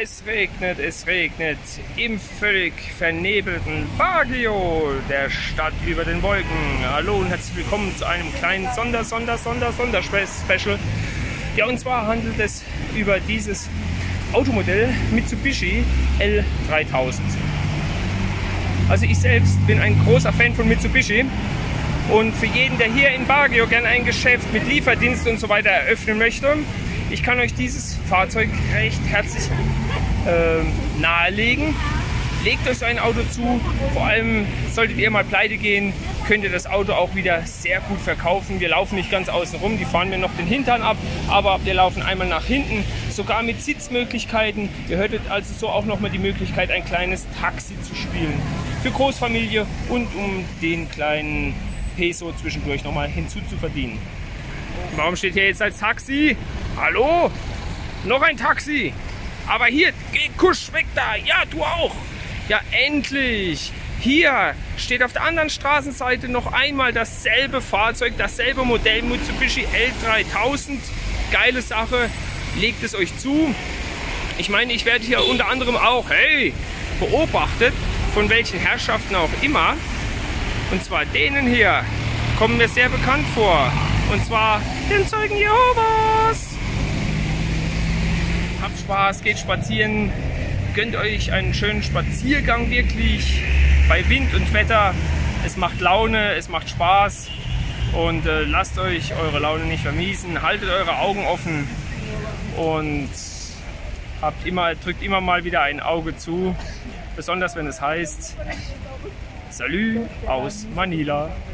es regnet im völlig vernebelten Baguio, der Stadt über den Wolken. Hallo und herzlich willkommen zu einem kleinen Sonderspecial. Ja, und zwar handelt es über dieses Automodell Mitsubishi L3000. Also ich selbst bin ein großer Fan von Mitsubishi. Und für jeden, der hier in Baguio gerne ein Geschäft mit Lieferdienst und so weiter eröffnen möchte, ich kann euch dieses Fahrzeug recht herzlich nahelegen. Legt euch so ein Auto zu, vor allem solltet ihr mal pleite gehen, könnt ihr das Auto auch wieder sehr gut verkaufen. Wir laufen nicht ganz außen rum, die fahren mir noch den Hintern ab, aber wir laufen einmal nach hinten, sogar mit Sitzmöglichkeiten. Ihr hörtet also so auch nochmal die Möglichkeit, ein kleines Taxi zu spielen. Für Großfamilie und um den kleinen Peso zwischendurch nochmal hinzuzuverdienen. Warum steht hier jetzt als Taxi? Hallo? Noch ein Taxi? Aber hier, geh kusch weg da. Ja, du auch. Ja, endlich. Hier steht auf der anderen Straßenseite noch einmal dasselbe Fahrzeug, dasselbe Modell Mitsubishi L3000. Geile Sache. Legt es euch zu. Ich meine, ich werde hier unter anderem auch, beobachtet, von welchen Herrschaften auch immer. Und zwar denen hier kommen mir sehr bekannt vor. Und zwar den Zeugen Jehovas. Habt Spaß, geht spazieren. Gönnt euch einen schönen Spaziergang wirklich. Bei Wind und Wetter. Es macht Laune, es macht Spaß. Und lasst euch eure Laune nicht vermiesen. Haltet eure Augen offen. Und drückt immer mal wieder ein Auge zu. Besonders wenn es heißt Salü aus Manila.